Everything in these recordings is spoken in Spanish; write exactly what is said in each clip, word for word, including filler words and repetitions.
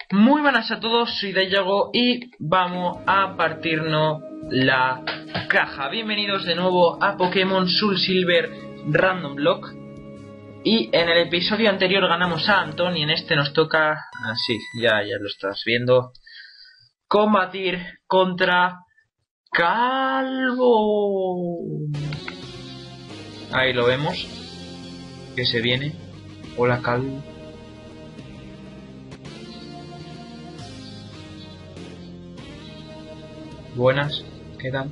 Muy buenas a todos, soy Dayago y vamos a partirnos la caja. Bienvenidos de nuevo a Pokémon Soul Silver Random Block. Y en el episodio anterior ganamos a Anton y en este nos toca, así, ah, ya, ya lo estás viendo, combatir contra Calvo. Ahí lo vemos, que se viene. Hola, Calvo. Buenas, ¿qué tal?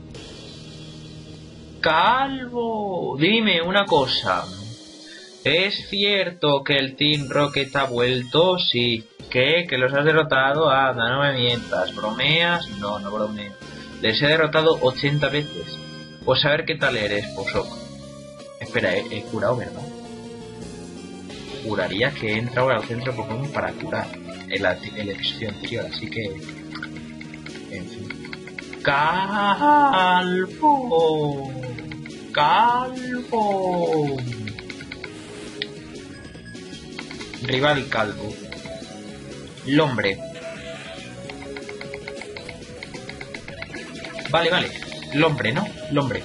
Calvo, dime una cosa. ¿Es cierto que el Team Rocket ha vuelto? Sí. ¿Qué? ¿Que los has derrotado? Anda, no me mientas. ¿Bromeas? No, no bromeo. Les he derrotado ochenta veces. Pues a ver qué tal eres, Posok. Espera, he, he curado, ¿verdad? Juraría que he entrado al centro Pokémon para curar el, el episodio anterior, así que... En fin. Calvo. Calvo. Rival Calvo. Lombre. Vale, vale. Lombre, ¿no? Lombre.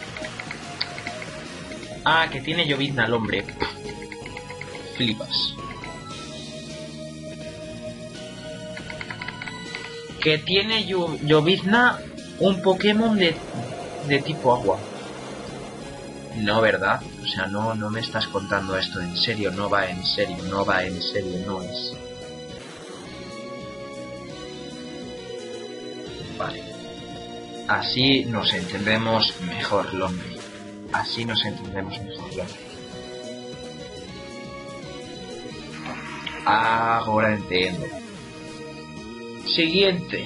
Ah, que tiene llovizna, Lombre. Flipas. Que tiene llovizna un Pokémon de, de tipo agua. No, ¿verdad? O sea, no, no me estás contando esto en serio, no va en serio, no va en serio, no es. Vale. Así nos entendemos mejor, Lombre. Así nos entendemos mejor, Lombre. Ahora entiendo. Siguiente.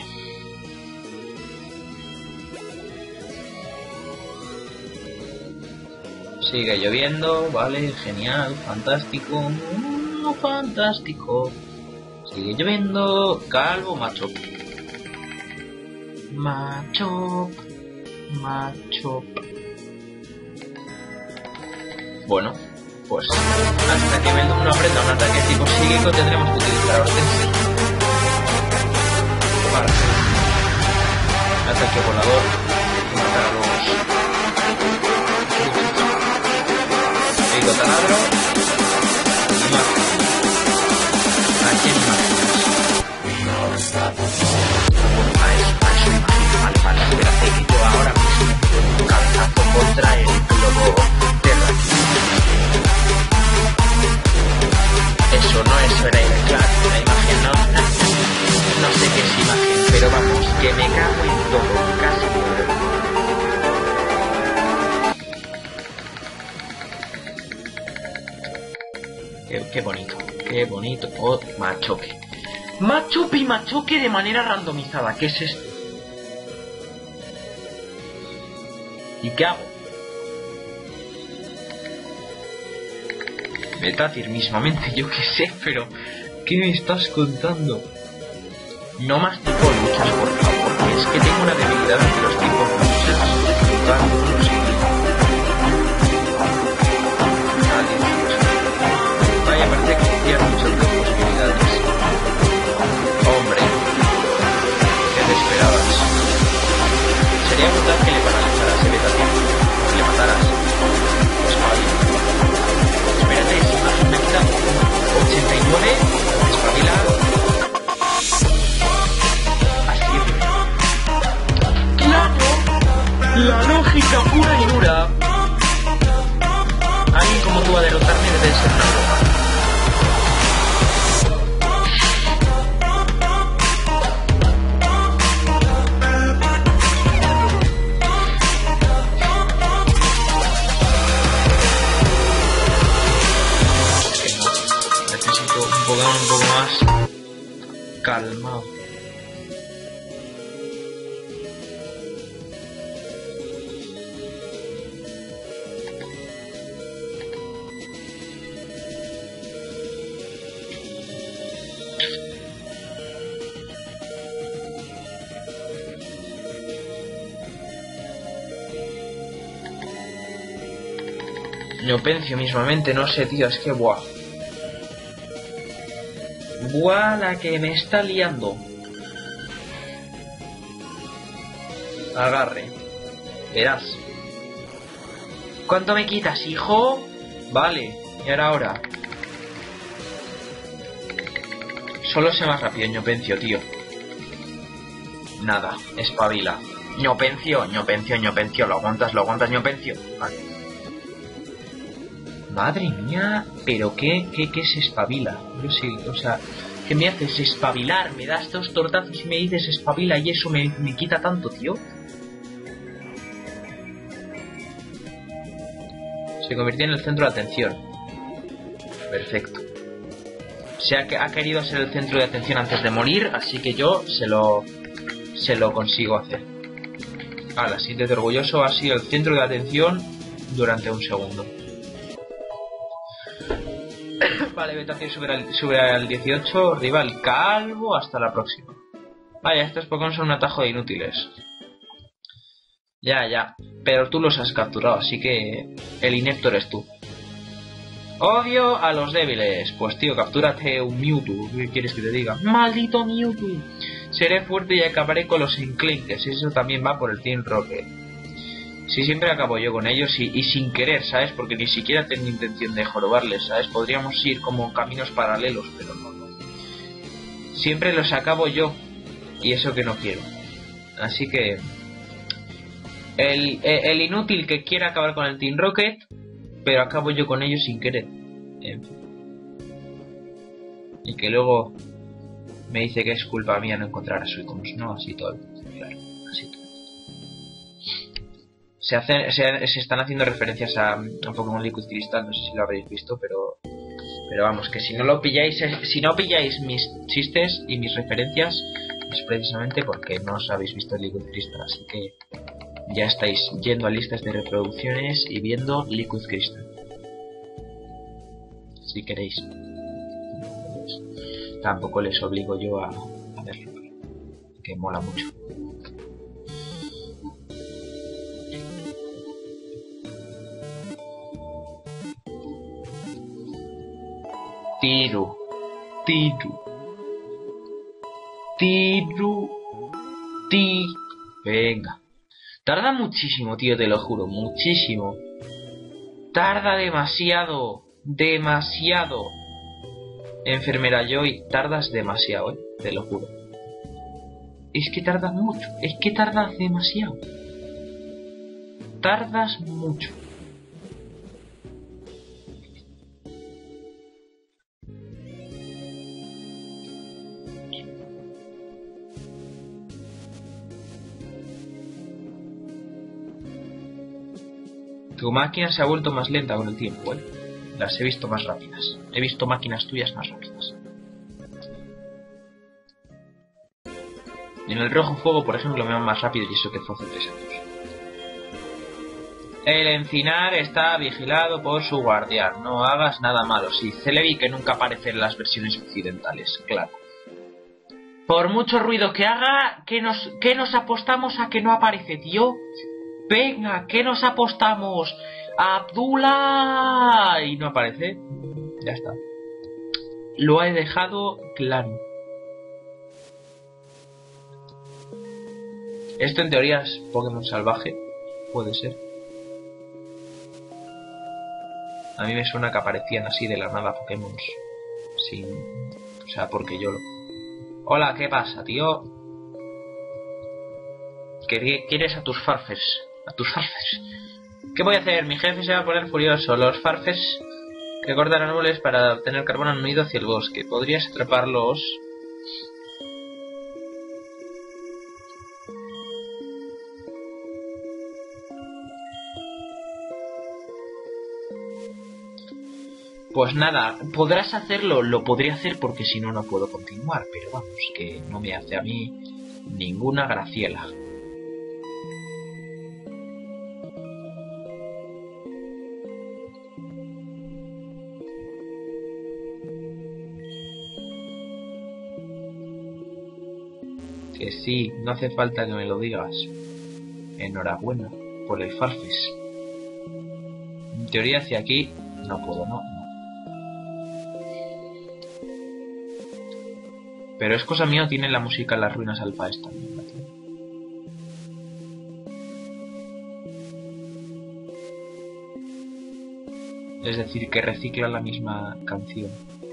Sigue lloviendo, vale, genial, fantástico, no, fantástico. Sigue lloviendo, Calvo, Machop. Machop, Machop. Bueno, pues hasta que Beldum no aprenda un ataque tipo psíquico tendremos que utilizar Hortensia. Para ataque volador y matar a los... Taladro y más. ¿A quién más? Vale, vale, espérate que yo ahora mismo cabezazo contra el globo Terra. Eso no es era claro, la imagen no. No sé qué es imagen, pero vamos, que me cago en todo, casi todo. Qué, qué bonito, qué bonito. Oh, Machoke. Machope y Machoke de manera randomizada. ¿Qué es esto? ¿Y qué hago? Metatir mismamente, yo qué sé, pero... ¿Qué me estás contando? No más tipo luchas, por favor, porque es que tengo una debilidad entre los tipos luchas. Vaya, parece que existían muchas posibilidades. Hombre, ¿qué te esperabas? Sería brutal que le paralizaras el Metatir, que le mataras. Pues vale. Espérate, si más me quita ochenta y nueve, espabila. Así. ¡Claro! La lógica pura y dura. Alguien como tú a derrotarme debe ser una broma. Necesito un Pokémon un poco más calmado. Neopencio mismamente, no sé, tío, es que buah. Buah, la que me está liando. Agarre. Verás. ¿Cuánto me quitas, hijo? Vale. Y ahora, ahora. Solo sé más rápido, ñopencio, tío. Nada, espabila. ñopencio, ñopencio, ñopencio. Lo aguantas, lo aguantas, ñopencio. Vale. Madre mía, pero qué, qué, qué se espabila. Yo sí, o sea, ¿qué me haces espabilar? Me das dos tortazos y me dices espabila y eso me, me quita tanto, tío. Se convirtió en el centro de atención. Perfecto. Se ha, ha querido ser el centro de atención antes de morir, así que yo se lo se lo consigo hacer. Ala, siéntete orgulloso, ha sido el centro de atención durante un segundo. Vale, Betacio sube al, sube al dieciocho, rival calvo, hasta la próxima. Vaya, estos Pokémon son un atajo de inútiles. Ya, ya, pero tú los has capturado, así que el inepto eres tú. Odio a los débiles. Pues tío, captúrate un Mewtwo. ¿Qué quieres que te diga? ¡Maldito Mewtwo! Seré fuerte y acabaré con los enclenques. Eso también va por el Team Rocket. Si siempre acabo yo con ellos y, y sin querer, ¿sabes? Porque ni siquiera tengo intención de jorobarles, ¿sabes? Podríamos ir como caminos paralelos, pero no, no. Siempre los acabo yo. Y eso que no quiero. Así que... El, el, el inútil que quiera acabar con el Team Rocket... Pero acabo yo con ellos sin querer. En fin. Y que luego me dice que es culpa mía no encontrar a Suicombs. No, así todo. Claro, así todo. Se, hacen, se, se están haciendo referencias a, a Pokémon Liquid Crystal. No sé si lo habréis visto, pero... Pero vamos, que si no lo pilláis... Si no pilláis mis chistes y mis referencias... Es precisamente porque no os habéis visto Liquid Crystal. Así que... Ya estáis yendo a listas de reproducciones y viendo Liquid Crystal. Si queréis. Pues, tampoco les obligo yo a, a verlo. Que mola mucho. Tiro. Tiro. Tiro. Ti. Venga. Tarda muchísimo, tío, te lo juro, muchísimo. Tarda demasiado, demasiado. Enfermera Joy, tardas demasiado, eh, te lo juro. Es que tardas mucho, es que tardas demasiado. Tardas mucho. Tu máquina se ha vuelto más lenta con el tiempo, ¿eh? Las he visto más rápidas. He visto máquinas tuyas más rápidas. En el rojo fuego, por ejemplo, me va más rápido y eso que fue hace tres años. El encinar está vigilado por su guardián. No hagas nada malo. Sí, Celebi que nunca aparece en las versiones occidentales, claro. Por mucho ruido que haga, ¿qué nos, qué nos apostamos a que no aparece, tío? Venga, ¿qué nos apostamos? ¡Abdullah! Y no aparece. Ya está. Lo he dejado claro. Esto en teoría es Pokémon salvaje. Puede ser. A mí me suena que aparecían así de la nada Pokémon sin... O sea, porque yo lo... Hola, ¿qué pasa, tío? ¿Qué quieres a tus farfes? A tus farfes. ¿Qué voy a hacer? Mi jefe se va a poner furioso. Los farfes que cortan árboles para obtener carbón han huido hacia el bosque. ¿Podrías atraparlos? Pues nada, podrás hacerlo, lo podría hacer porque si no, no puedo continuar. Pero vamos, que no me hace a mí ninguna graciela. Que sí, no hace falta que me lo digas. Enhorabuena por el Farfes. En teoría hacia aquí no puedo, no. Pero es cosa mía o tiene la música en las ruinas alfa esta. Es decir, que recicla la misma canción.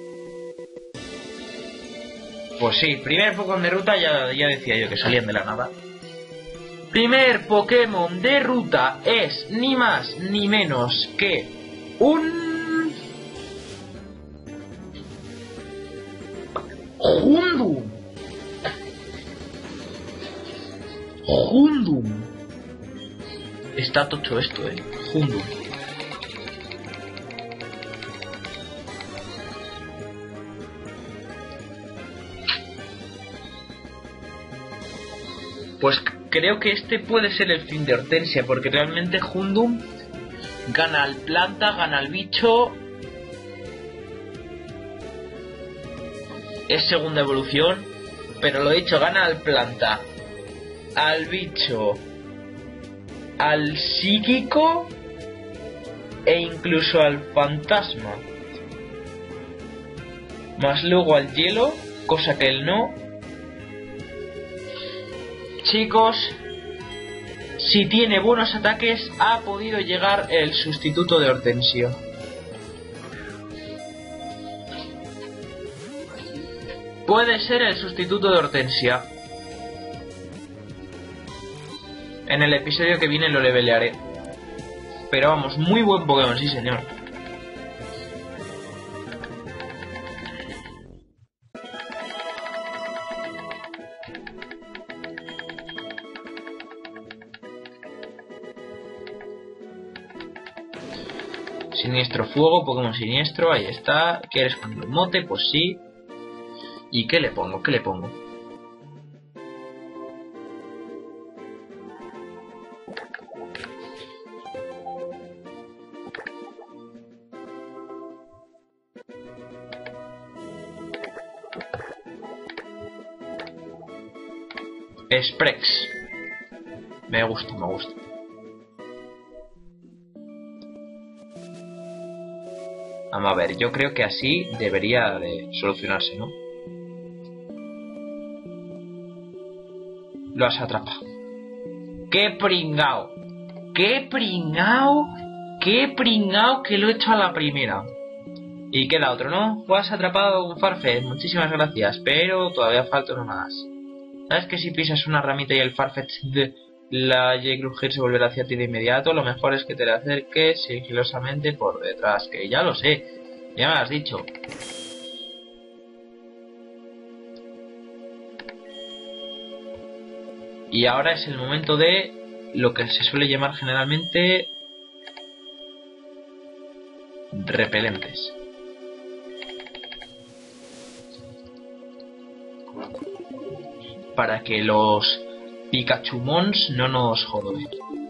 Pues sí, primer Pokémon de ruta, ya, ya decía yo que salían de la nada. Primer Pokémon de ruta es ni más ni menos que un... Houndoom. Houndoom. Está tocho esto, eh. Houndoom. Pues creo que este puede ser el fin de Hortensia, porque realmente Houndoom gana al planta, gana al bicho. Es segunda evolución, pero lo dicho, gana al planta, al bicho, al psíquico e incluso al fantasma. Más luego al hielo, cosa que él no. Chicos, si tiene buenos ataques, ha podido llegar el sustituto de Hortensio. Puede ser el sustituto de Hortensia. En el episodio que viene lo levelearé. Pero vamos, muy buen Pokémon, sí señor. Siniestro fuego, Pokémon siniestro, ahí está. ¿Quieres con el mote? Pues sí. ¿Y qué le pongo? ¿Qué le pongo? Sprex. Me gusta, me gusta. Vamos a ver, yo creo que así debería de solucionarse, ¿no? Lo has atrapado. ¡Qué pringao! ¡Qué pringao! ¡Qué pringao que lo he hecho a la primera! Y queda otro, ¿no? Pues has atrapado un Farfetch, muchísimas gracias, pero todavía falta uno más. ¿Sabes que si pisas una ramita y el Farfetch de la J-Grugir se volverá hacia ti de inmediato? Lo mejor es que te le acerques sigilosamente por detrás, que ya lo sé, ya me lo has dicho. Y ahora es el momento de lo que se suele llamar generalmente repelentes. Para que los Pikachumons no nos joden.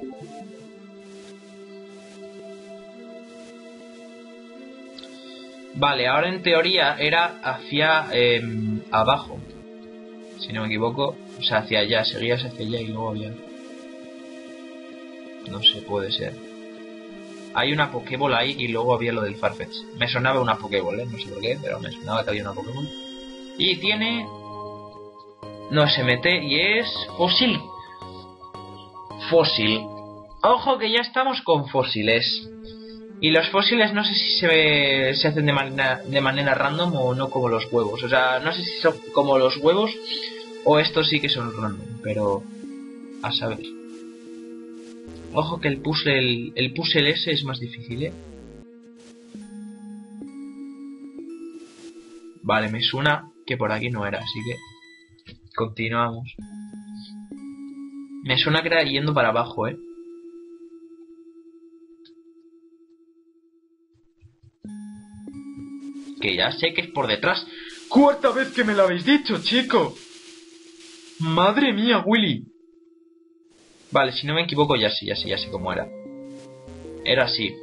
Vale, ahora en teoría era hacia eh, abajo, si no me equivoco. O sea, hacia allá, seguías hacia allá y luego había... No sé, puede ser. Hay una Pokéball ahí y luego había lo del Farfetch. Me sonaba una Pokéball, ¿eh? No sé por qué, pero me sonaba que había una Pokéball. Y tiene... No es M T y es... Fósil. Fósil. Ojo que ya estamos con fósiles. Y los fósiles no sé si se, se hacen de manera, de manera random o no como los huevos. O sea, no sé si son como los huevos o estos sí que son random. Pero... a saber. Ojo que el puzzle, el, el puzzle ese es más difícil, ¿eh? Vale, me suena que por aquí no era, así que... Continuamos. Me suena que era yendo para abajo, ¿eh? Que ya sé que es por detrás. ¡Cuarta vez que me lo habéis dicho, chico! ¡Madre mía, Willy! Vale, si no me equivoco ya sí, ya sí, ya sé cómo era. Era así.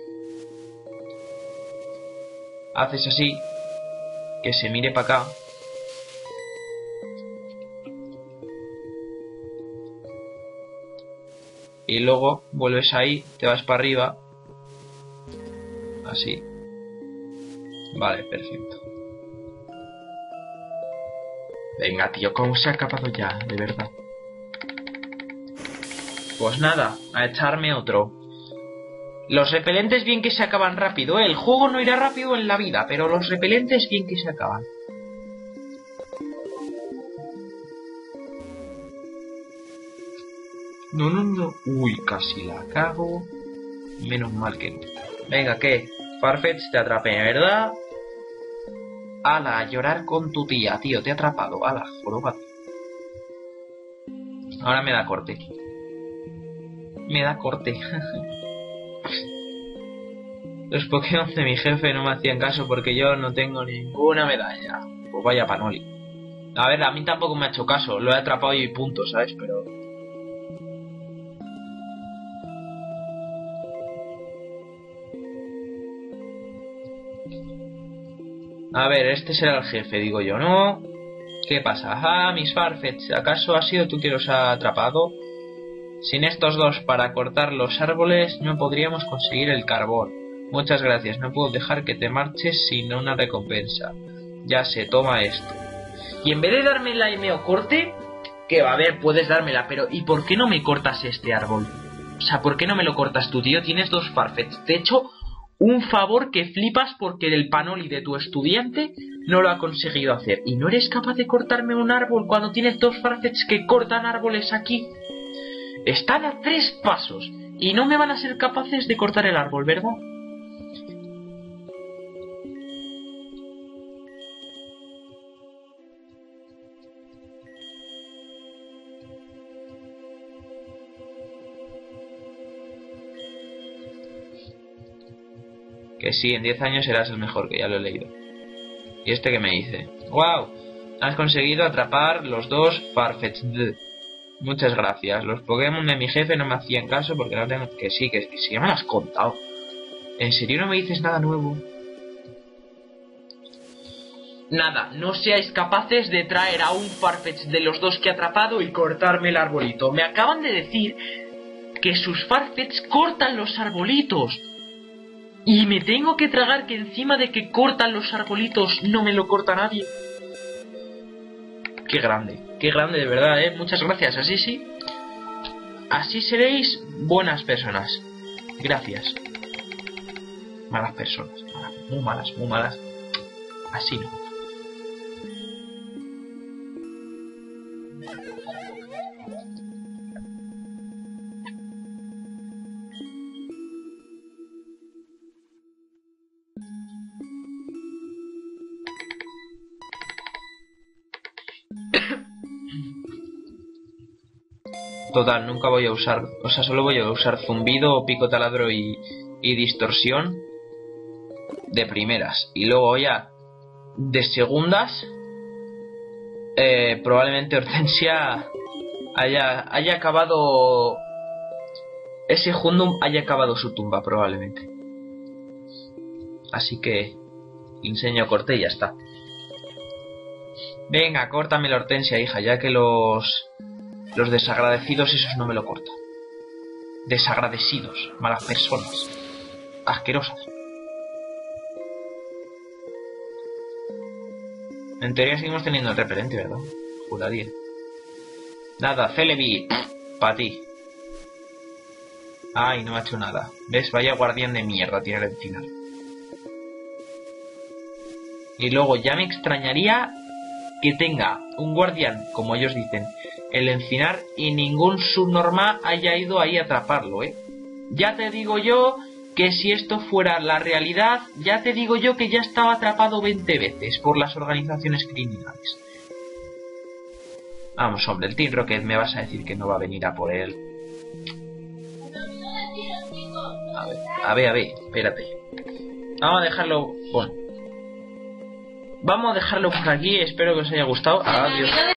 Haces así. Que se mire para acá. Y luego vuelves ahí, te vas para arriba. Así. Vale, perfecto. Venga, tío, ¿cómo se ha acabado ya? De verdad. Pues nada, a echarme otro. Los repelentes bien que se acaban rápido, ¿eh? El juego no irá rápido en la vida, pero los repelentes bien que se acaban. No, no, no. Uy, casi la cago. Menos mal que no. Venga, ¿qué? Farfetch te atrapé, ¿verdad? Ala, a llorar con tu tía, tío, te he atrapado. Ala, joroba. Ahora me da corte. Me da corte. Los Pokémon de mi jefe no me hacían caso porque yo no tengo ninguna medalla. Pues vaya panoli. A ver, a mí tampoco me ha hecho caso. Lo he atrapado y punto, ¿sabes? Pero... A ver, este será el jefe, digo yo, ¿no? ¿Qué pasa? Ah, mis Farfetch, ¿acaso ha sido tú que los ha atrapado? Sin estos dos para cortar los árboles no podríamos conseguir el carbón. Muchas gracias, no puedo dejar que te marches sin una recompensa. Ya se toma esto. Y en vez de darme la M O corte, que va a ver, puedes dármela, pero ¿y por qué no me cortas este árbol? O sea, ¿por qué no me lo cortas tú, tío? Tienes dos Farfetch. De hecho... un favor que flipas porque el panoli de tu estudiante no lo ha conseguido hacer. ¿Y no eres capaz de cortarme un árbol cuando tienes dos Farfetch que cortan árboles aquí? Están a tres pasos y no me van a ser capaces de cortar el árbol, ¿verdad? Que sí, en diez años serás el mejor, que ya lo he leído. ¿Y este que me dice? ¡Wow! Has conseguido atrapar los dos Farfetch. Muchas gracias. Los Pokémon de mi jefe no me hacían caso porque no tengo... Que sí, que, que sí, ya me lo has contado. ¿En serio no me dices nada nuevo? Nada, no seáis capaces de traer a un Farfetch de los dos que he atrapado y cortarme el arbolito. Me acaban de decir que sus Farfetch cortan los arbolitos. Y me tengo que tragar que encima de que cortan los arbolitos no me lo corta nadie. Qué grande, qué grande de verdad, ¿eh? Muchas gracias, así sí. Así seréis buenas personas. Gracias. Malas personas, malas, muy malas, muy malas. Así no. Total, nunca voy a usar, o sea, solo voy a usar zumbido, pico taladro y, y distorsión de primeras. Y luego ya de segundas, eh, probablemente Hortensia haya, haya acabado, ese Hundum haya acabado su tumba probablemente. Así que enseño corte y ya está. Venga, córtame la Hortensia, hija, ya que los... Los desagradecidos esos no me lo cortan. Desagradecidos, malas personas. Asquerosas. En teoría seguimos teniendo el repelente, ¿verdad? Juraría. Nada, Celebi. Pa' ti. Ay, no ha hecho nada. ¿Ves? Vaya guardián de mierda tiene el encinar. Y luego ya me extrañaría que tenga un guardián, como ellos dicen, el encinar y ningún subnormal haya ido ahí a atraparlo, ¿eh? Ya te digo yo que si esto fuera la realidad, ya te digo yo que ya estaba atrapado veinte veces por las organizaciones criminales. Vamos, hombre, el Team Rocket me vas a decir que no va a venir a por él. A ver, a ver, a ver, espérate. Vamos a dejarlo... Bueno. Vamos a dejarlo por aquí, espero que os haya gustado. Adiós.